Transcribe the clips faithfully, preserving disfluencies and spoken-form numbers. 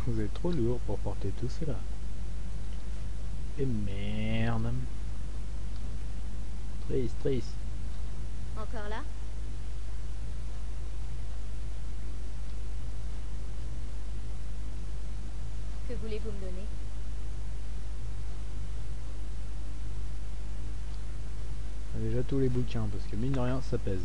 Vous êtes trop lourd pour porter tout cela. Et merde. Triste, triste. Encore là? Que voulez-vous me donner? Déjà tous les bouquins, parce que mine de rien, ça pèse.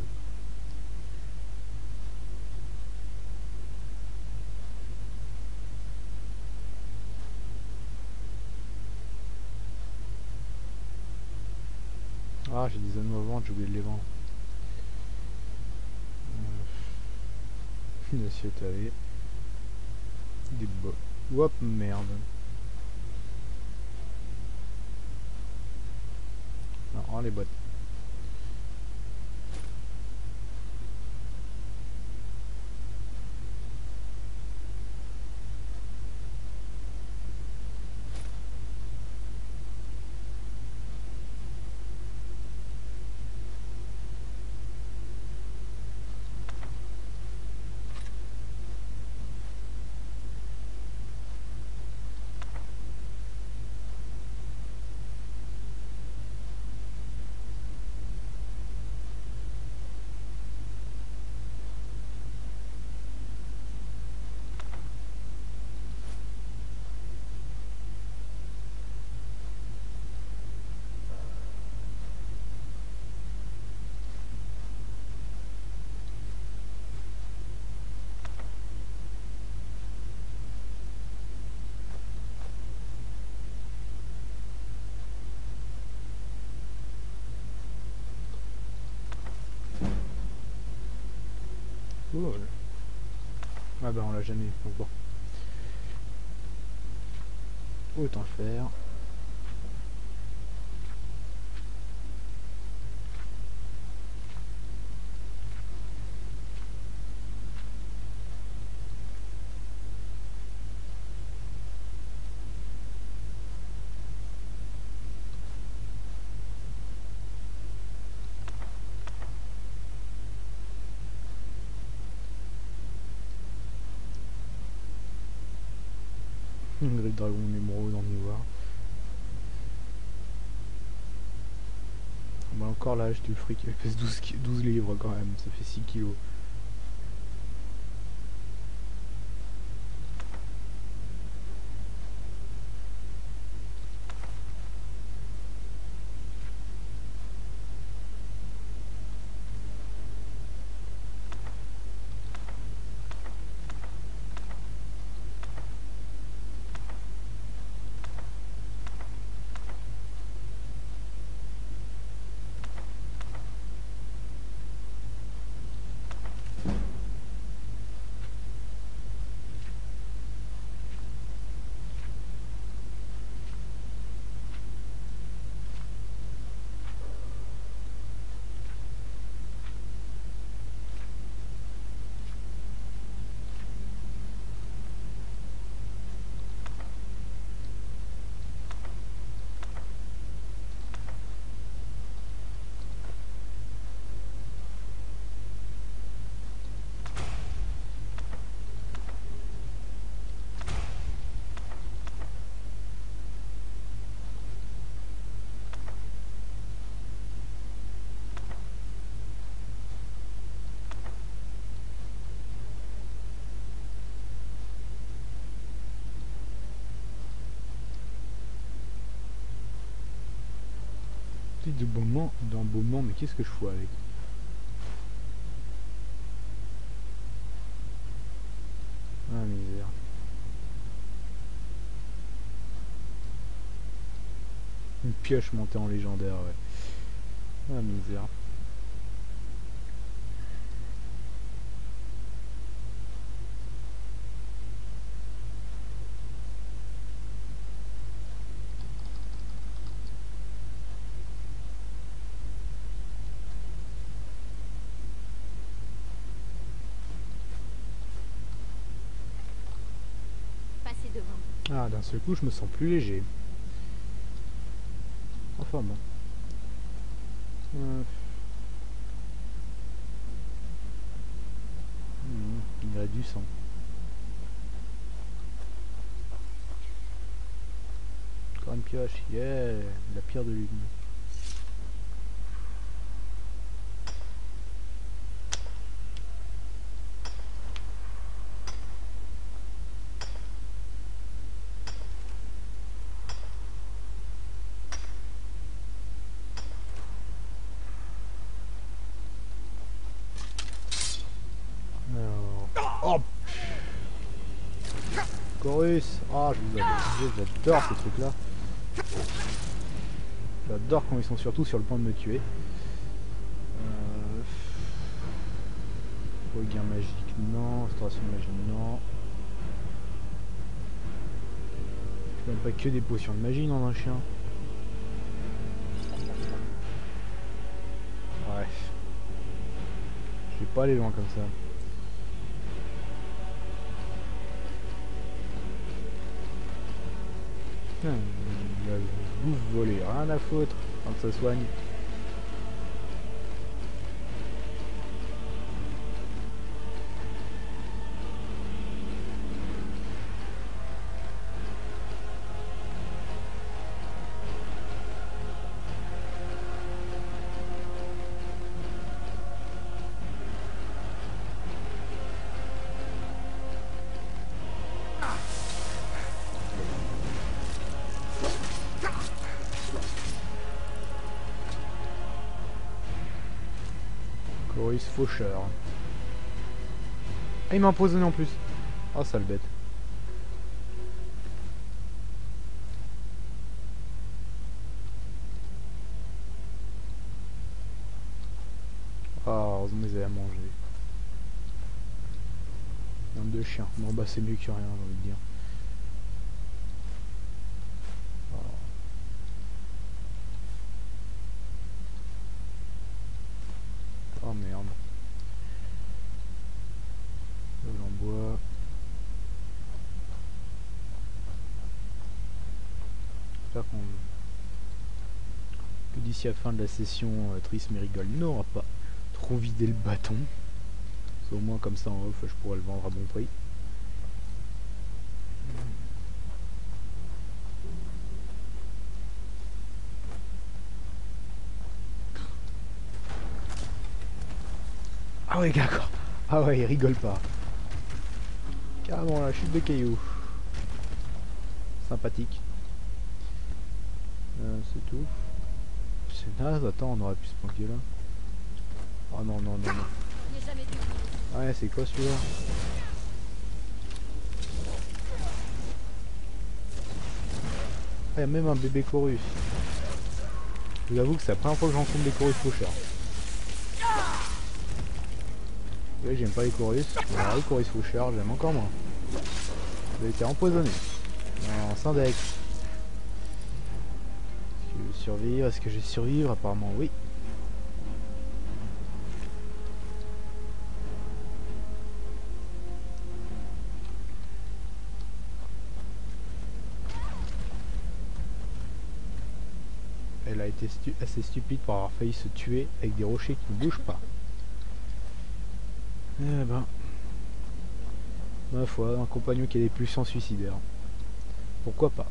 Ah, j'ai des anneaux à vendre, j'ai oublié de les vendre. Euh... Monsieur Tavé. Des beaux. Hop, merde. Non, oh, les bottes. Cool. Ah bah on l'a jamais eu, donc bon. Autant le faire. Grille dragon émeraude en ivoire. Bah encore là, j'ai du fric, il pèse douze, douze livres quand même, ça fait six kilos. De moment, d'embaumement, mais qu'est-ce que je fous avec? Ah misère. Une pioche montée en légendaire, ouais. Ah misère. Passez devant. Ah, d'un seul coup, je me sens plus léger. Enfin bon. Euh... Hmm, il y a du sang. pioche. Yeah, la pierre de lune. Oh, Chorus. Ah, je vous adore, j'adore ces trucs là. J'adore quand ils sont surtout sur le point de me tuer. Euh... Regain magique, non. Restauration magique, non. Je même pas que des potions de magie dans un chien. Bref. Je vais pas aller loin comme ça. Putain, la bouffe volée, rien à foutre quand ça soigne. Chorus faucheur. Ah, il m'a empoisonné en plus. Oh, sale bête. Ah, heureusement ils avaient à manger. Nombre de chiens. Bon bah c'est mieux que rien, j'ai envie de dire. Oh merde. De l'embois. J'espère qu'on... que d'ici à la fin de la session, euh, Triss Merigold n'aura pas trop vidé le bâton. Au moins comme ça en off, je pourrais le vendre à bon prix. Ah ouais d'accord. Ah ouais, il rigole pas. Carrément la chute de cailloux. Sympathique. Euh, c'est tout. C'est naze, attends, on aurait pu se planquer là. Oh non, non, non, non. Ouais, c'est quoi celui-là? Ah, il y a même un bébé chorus. Je vous avoue que c'est la première fois que je rencontre des chorus faucheurs. Oui, j'aime pas les chorus. Alors, les chorus faucheurs, j'aime encore moins. J'ai été empoisonné. En syndex. Est-ce que je vais survivre? Est-ce que je vais survivre? Apparemment, oui. Elle a été stu assez stupide pour avoir failli se tuer avec des rochers qui ne bougent pas. Eh ben, ma foi, un compagnon qui a des pulsions suicidaires. Pourquoi pas?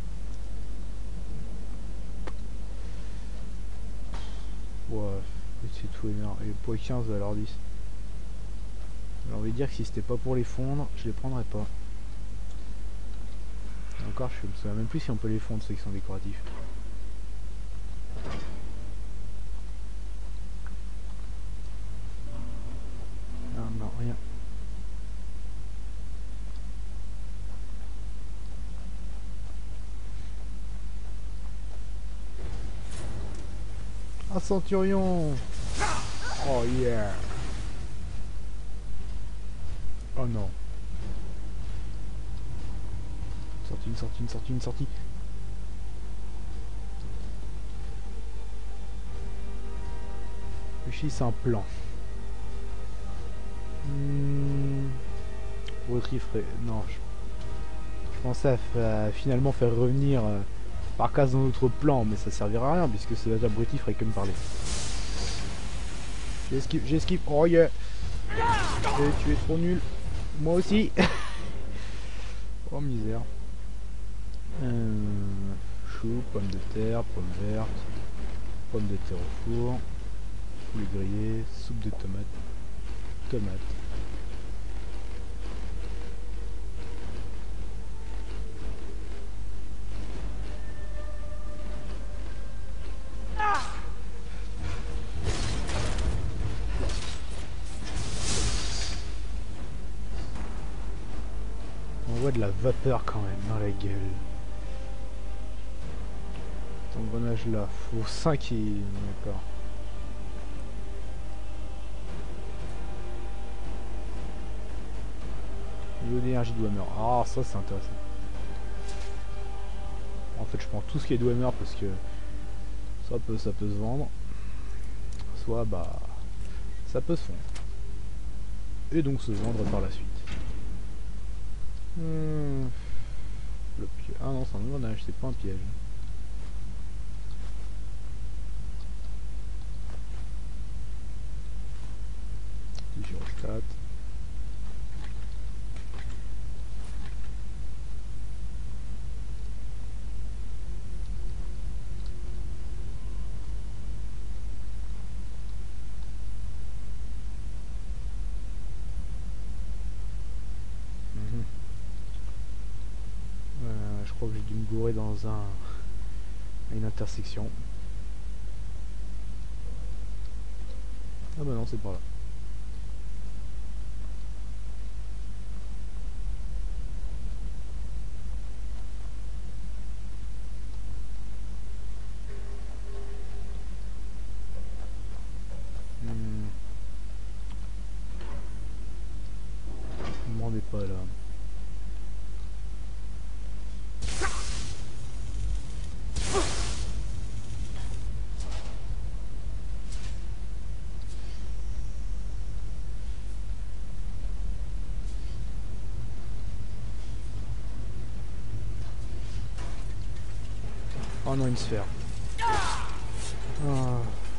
Ouais, c'est tout énorme. Et pour quinze à l'heure dix. J'ai envie de dire que si c'était pas pour les fondre, je les prendrais pas. Et encore, je me souviens même plus si on peut les fondre, ceux qui sont décoratifs. Non, non, rien. Un centurion. Oh yeah. Oh non. Sortie, une sortie, une sortie, une sortie. Réfléchisse un plan. Hmm. Retrifrer. Non, je, je pensais à, à finalement faire revenir euh, par case dans notre plan, mais ça servira à rien puisque c'est déjà abruti ferait que me parler. J'esquive, j'esquive. Oh yeah. Et tu es trop nul. Moi aussi. Oh misère. Euh, soupe, pommes de terre, pommes vertes, pommes de terre au four, poulet grillé, soupe de tomates, tomates. On voit de la vapeur quand même dans la gueule. Engrenage là, faut cinq et... D'accord. Niveau d'énergie de Dwemer. Ah, ça c'est intéressant. En fait, je prends tout ce qui est Dwemer parce que ça peut, ça peut se vendre. Soit, bah, ça peut se fondre. Et donc se vendre par la suite. Hmm. Le piège. Ah non, c'est un engrenage, c'est pas un piège. Gyrostat. Je crois que j'ai dû me gourer dans un une intersection. Ah bah non, c'est par là. Hmm. Ne me demandez pas là. Oh non, une sphère. Ah.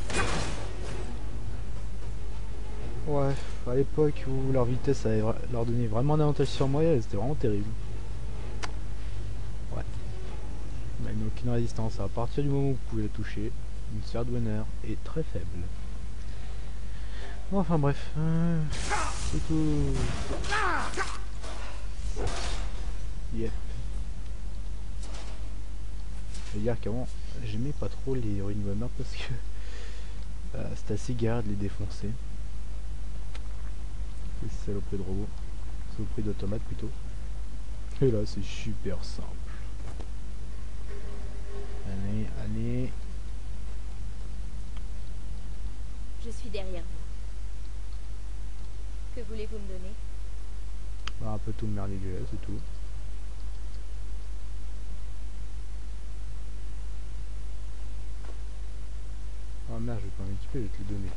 Ouais, à l'époque où leur vitesse avait leur donné vraiment un avantage sur moi, c'était vraiment terrible. Ouais. Mais il n'y a aucune résistance. À partir du moment où vous pouvez la toucher, une sphère de Dwemer est très faible. Enfin bref. Euh, c'est tout. Yeah. Je veux dire qu'avant j'aimais pas trop les ruines Dwemer parce que euh, c'était assez galère de les défoncer. Ces saloperies de robots, saloperies d'automates plutôt. Et là c'est super simple. Allez, allez. Je suis derrière vous. Que voulez-vous me donner? Bah, un peu tout le merdier que j'ai, c'est tout. Ah merde, je vais pas m'équiper, je vais te le donner.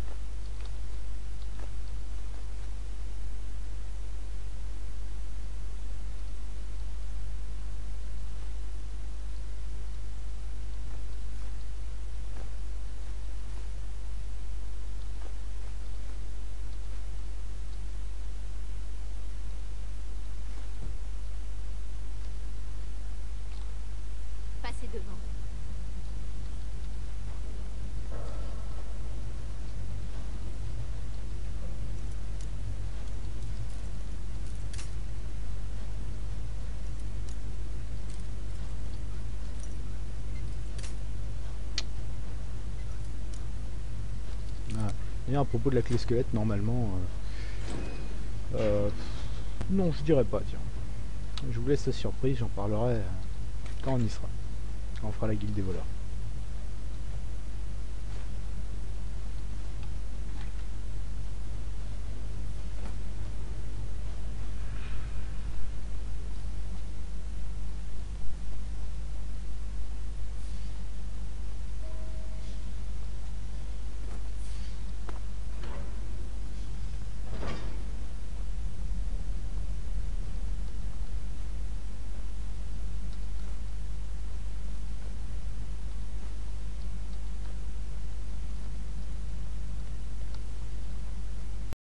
Passez devant. Et à propos de la clé squelette, normalement... Euh, euh, non, je dirais pas, tiens. Je vous laisse la surprise, j'en parlerai quand on y sera. Quand on fera la guilde des voleurs.